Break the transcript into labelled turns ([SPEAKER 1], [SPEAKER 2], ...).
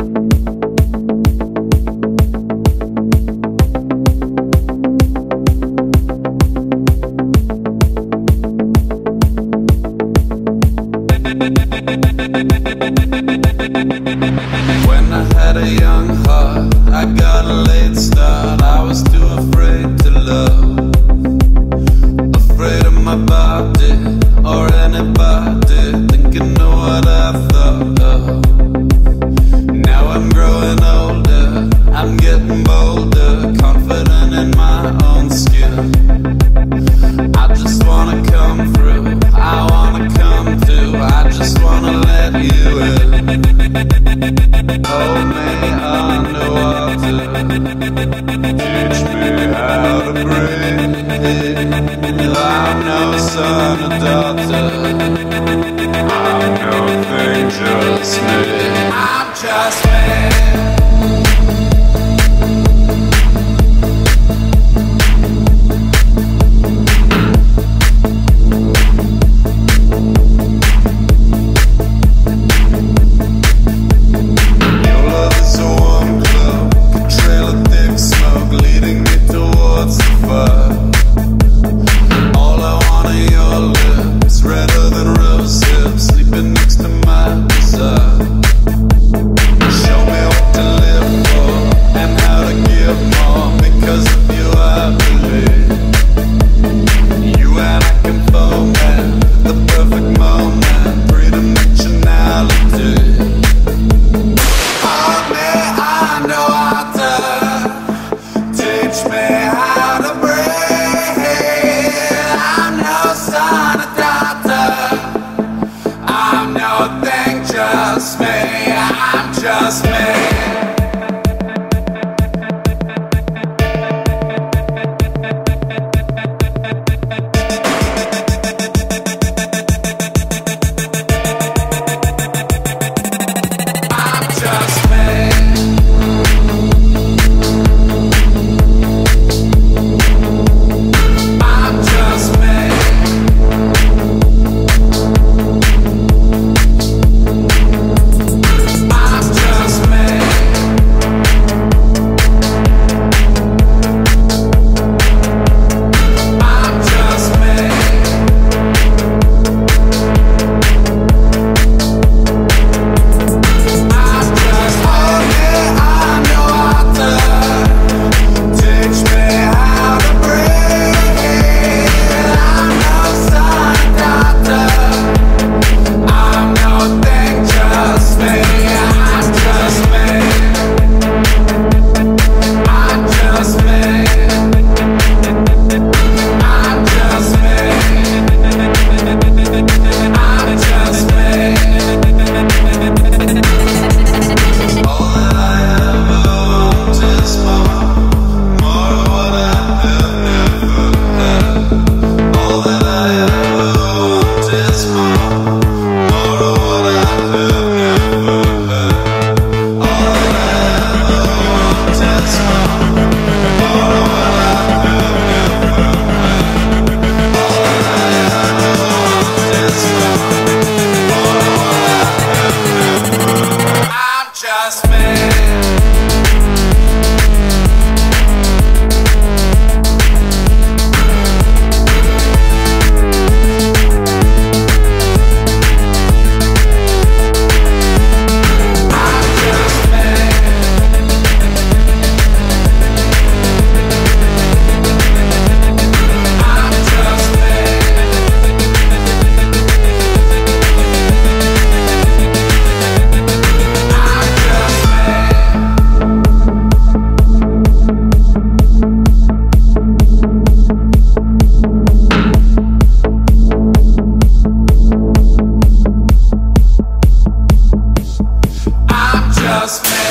[SPEAKER 1] When I had a young heart, I got a late start. I was too afraid to love, afraid of my body or anybody, thinking of what I thought of. Now I'm growing older, I'm getting bolder, confident in my own skin. I just wanna come through, I wanna come through, I just wanna let you in. Hold me underwater, teach me how to breathe. I'm no son or daughter, I'm nothing, just me. I'm just me. Just me, I'm just me. Just me.